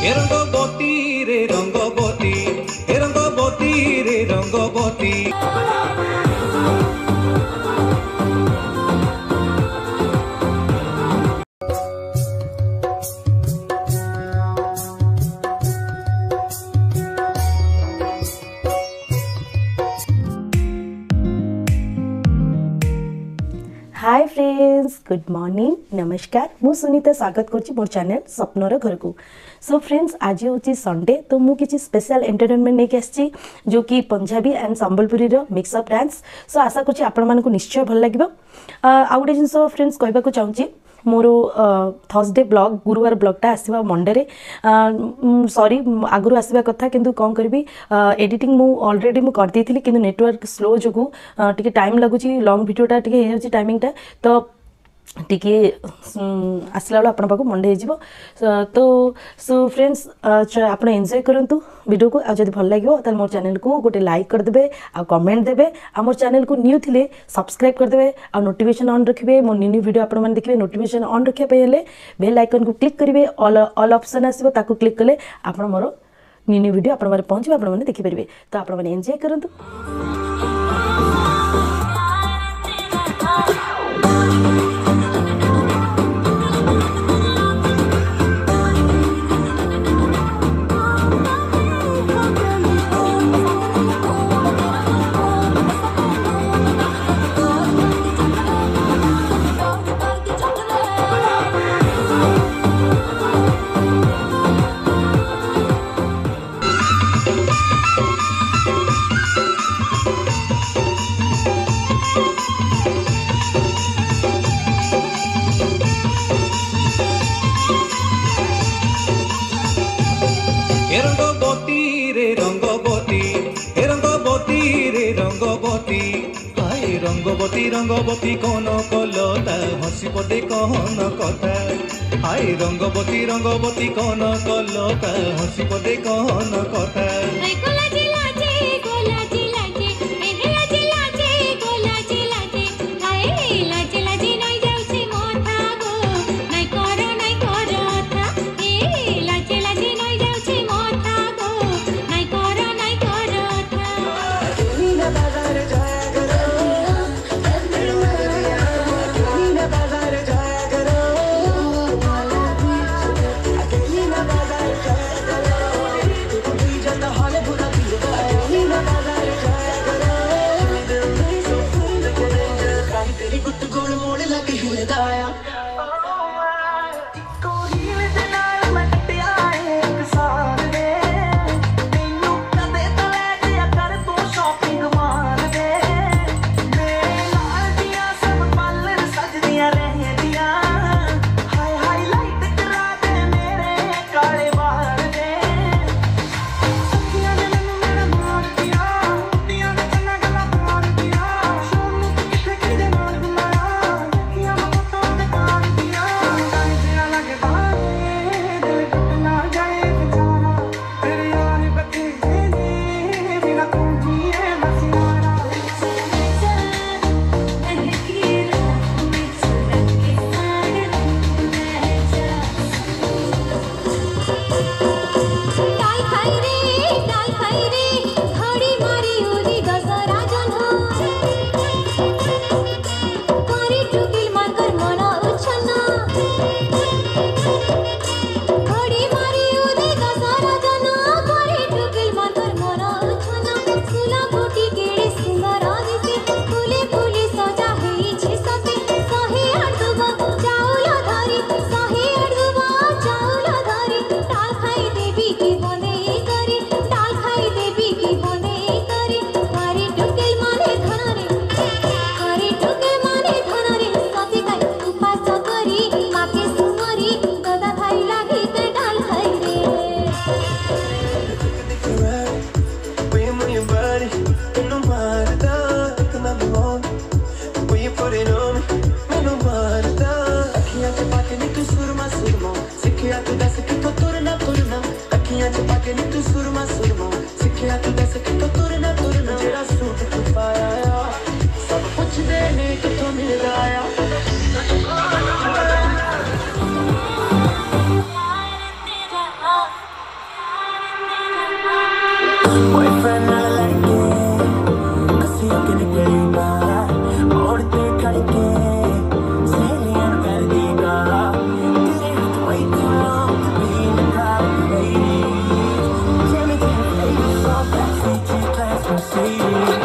ए रंगबती रे रंगबती, ए रंगबती रे Rangabati. Hi friends, good morning, नमस्कार। मु सुनीता स्वागत करछि मोर चैनल स्वप्नर घर को। सो फ्रेंड्स, आज होची संडे, तो मु किछि स्पेशल एंटरटेनमेंट नहीं आछि जो कि पंजाबी एंड संबलपुरी रो मिक्सअप डांस। सो आशा करछि आपण मानको निश्चय भल लागिबो। आ गुटे जिंस फ्रेंड्स कहबा को चाहूछि, मोर थर्सडे ब्लॉग गुरुवार ब्लॉगटा आसवा मंडे रे सॉरी आगु आसवा कथा किंतु कौन करी एडिटिंग मु ऑलरेडी मु कर दी थी किंतु नेटवर्क स्लो जो टिके टाइम लगुची लॉन्ग वीडियोटा टिके हो टाइमिंगटा तो टिके आसला बेला आपण पाखु मंडे हो। तो सो फ्रेंड्स आप एंजॉय करंतु वीडियो को। आ जदि भल लागिवो त मोर चैनल को गोटे लाइक कर देबे आ कमेंट देबे। आ मोर चैनल को न्यू थिले सब्सक्राइब कर देबे आ नोटिफिकेशन ऑन रखिबे। मोर न्यू वीडियो आपण माने देखिबे नोटिफिकेशन ऑन रखिया पे हेले बेल आइकन को क्लिक करिवे। ऑल ऑप्शन आसीबो ताको क्लिक कले आपण मोर न्यू वीडियो आपण माने पहुंचबे, आपण माने देखि परिबे। तो आपण माने एंजॉय करंतु। ए रंगबती रे रंगबती, ए रंगबती रे रंगबती। हाय रंगबती रंगबती कौन कलता हसी पदे कहन कथा। हाय रंगबती रंगबती कौन कलता हसी पदे कहन कथा। देवी की Boyfriend ना लड़के हंसियों के निकलेगा मोड़ते खड़के सहेलियां कर देगा Didn't have to wait too long to be in the crowd of the ladies Jimmy didn't play the song backstage in class from Sadie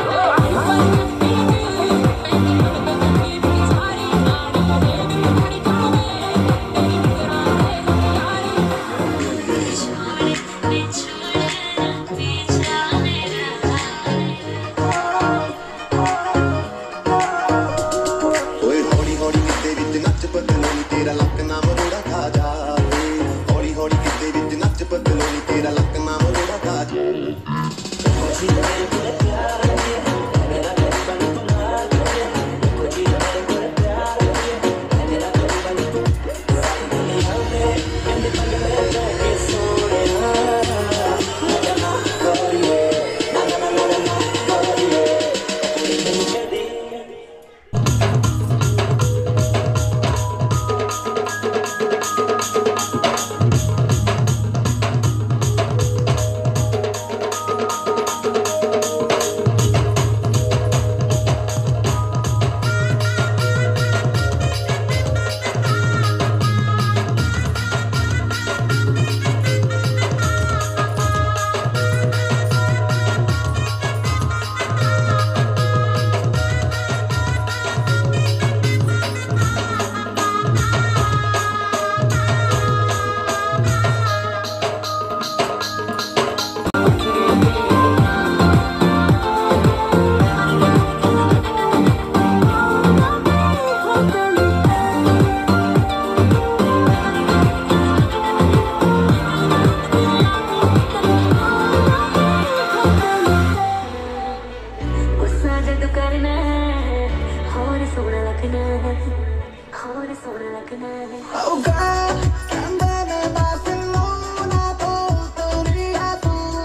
Oh God, cándame Barcelona, autoridad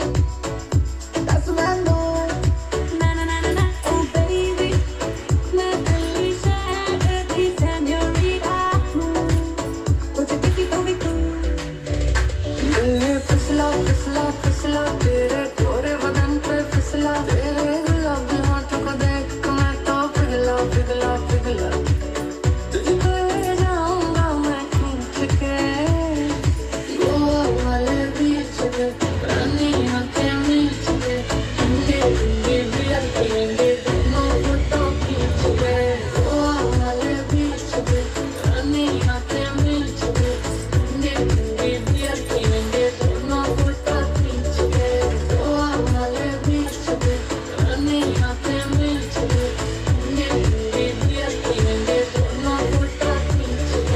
estás sonando. Na na na na na, oh baby, me felice di señorita. मुझे किसी को भी तू फिसला फिसला फिसला तेरे गोरे बदन पे फिसला तेरे गुलाबी होठों को देख के मैं तो पिघला पिघला पिघला तुझको ले जाऊंगा मैं खींच के गोवा वाले बीच पे रानी आंखें मीच के हिंदी हिंदी भी अकेले दोनों फोटो खींच के गोवा वाले बीच पे रानी आंखें मीच के हिंदी हिंदी भी अकेले दोनों फोटो खींच के गोवा वाले बीच पे रानी आंखें मीच के हिंदी हिंदी भी अकेले दोनों फोटो खींच के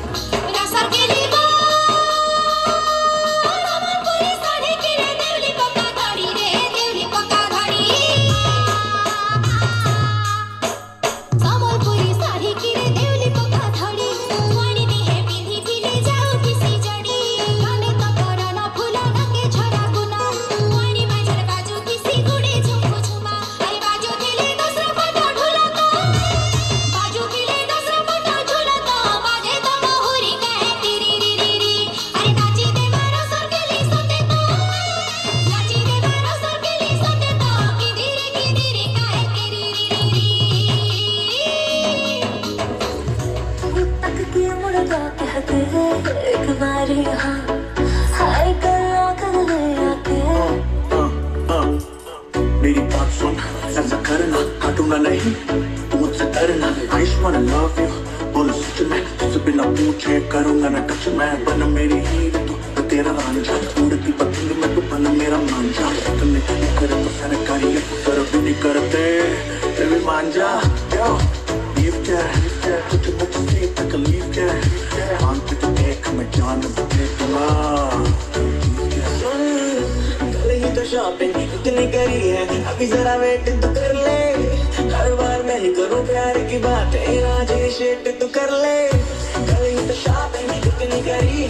तक के मुर्गा कहते हैं एक बार यहाँ हाय गला कर ले आके मेरी बात सुन ऐसा करना हटूंगा नहीं तू मुझसे डरना I just wanna love you बोलो सच में तुझसे बिना पूछे करूंगा ना टच मैं बन मेरी हीर तू तेरा रांझा उड़ती पतंग में तू बन मेरा मांझा तुमने नहीं करे तो सरकारी कर भी नहीं करते फिर भी मान जा लीव क्या तुझे मुझसे तकलीफ क्या मान पे तो देख मैं जान दे दूंगा कल ही तो शॉपिंग इतनी करी है अभी जरा वेट तो कर ले हर बार मैं ही करूँ प्यार की बातें आज ये शेट तो कर ले कल ही तो शॉपिंग इतनी करी